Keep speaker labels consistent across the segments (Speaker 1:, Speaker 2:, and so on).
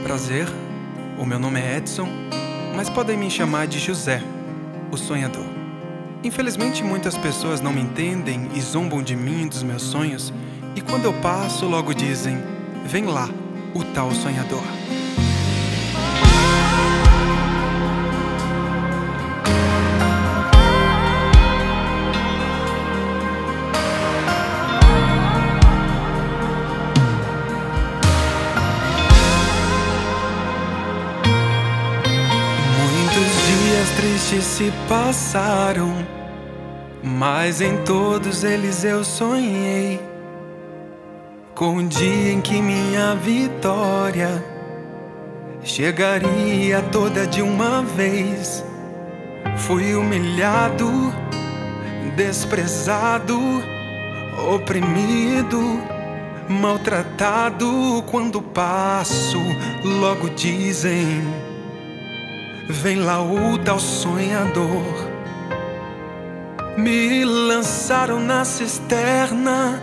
Speaker 1: Prazer, o meu nome é Edson, mas podem me chamar de José, o sonhador. Infelizmente muitas pessoas não me entendem e zombam de mim e dos meus sonhos, e quando eu passo logo dizem: vem lá, o tal sonhador. Tristes se passaram, mas em todos eles eu sonhei com o dia em que minha vitória chegaria toda de uma vez. Fui humilhado, desprezado, oprimido, maltratado. Quando passo, logo dizem: vem lá o tal sonhador. Me lançaram na cisterna,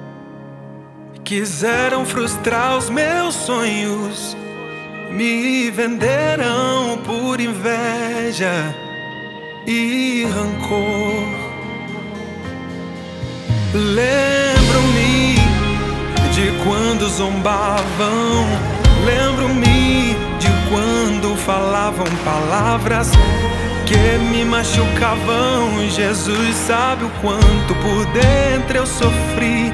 Speaker 1: quiseram frustrar os meus sonhos, me venderam por inveja e rancor. Lembro-me de quando zombavam, lembro-me de quando falavam palavras que me machucavam. Jesus sabe o quanto por dentro eu sofri.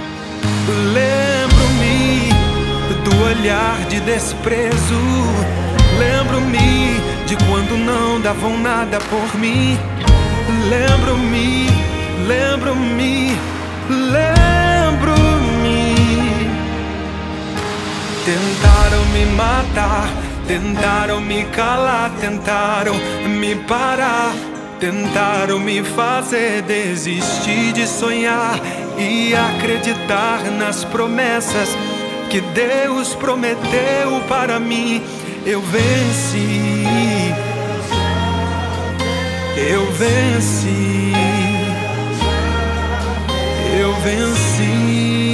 Speaker 1: Lembro-me do olhar de desprezo, lembro-me de quando não davam nada por mim. Lembro-me, lembro-me, lembro-me. Tentaram me matar, tentaram me calar, tentaram me parar, tentaram me fazer desistir de sonhar e acreditar nas promessas que Deus prometeu para mim. Eu venci, eu venci, eu venci.